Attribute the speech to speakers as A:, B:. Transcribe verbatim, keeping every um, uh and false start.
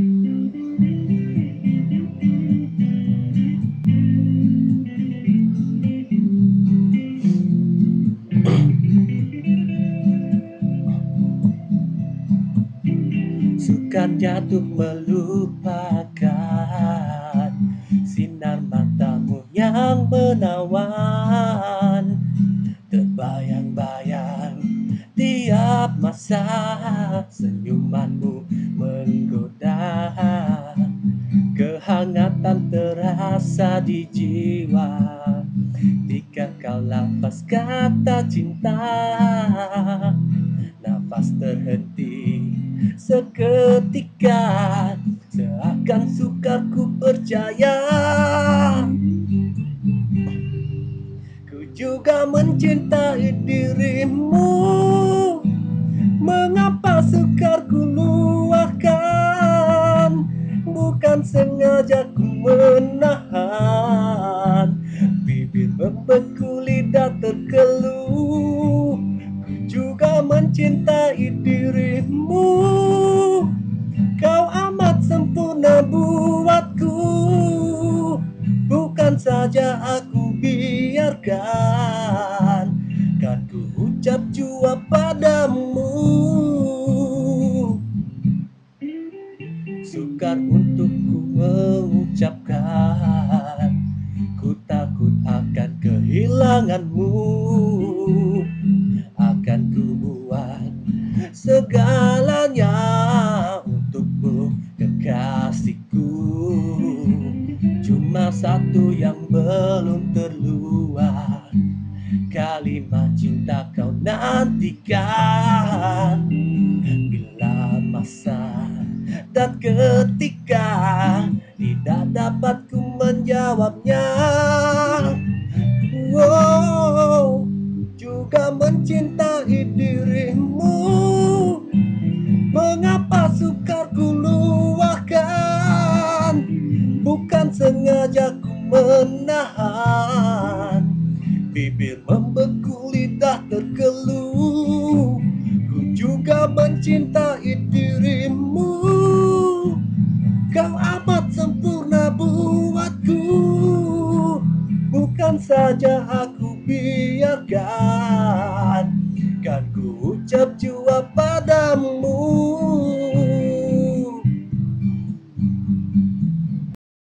A: Sukarnya untuk melupakan sinar matamu yang menawan, terbayang-bayang tiap masa senyumanmu menggoda, kehangatan terasa di jiwa ketika kau lepas kata cinta. Nafas terhenti seketika, seakan sukar ku percaya. Ku juga mencintai dirimu, mengapa sukar ku luahkan? Bukan sengaja ku menahan, bibir membeku, lidah terkeluh. Ku juga mencintai dirimu, kau amat sempurna buatku. Bukan saja aku biarkan, kan ku ucap jua padamu. Sukar untuk ku mengucapkan, ku takut akan kehilanganmu. Akan ku buat segalanya untukmu, kekasihku. Cuma satu yang belum terluah, kalimat cinta kau nantikan. Bila masa dan ketika tidak dapat ku menjawabnya. Wow, juga mencintai dirimu, mengapa sukar ku luahkan? Bukan sengaja ku menahan, bibir membeku, lidah terkeluh. Ku juga mencintai dirimu, kau amat sempurna buatku. Bukan saja aku biarkan, kan ku ucap jua padamu.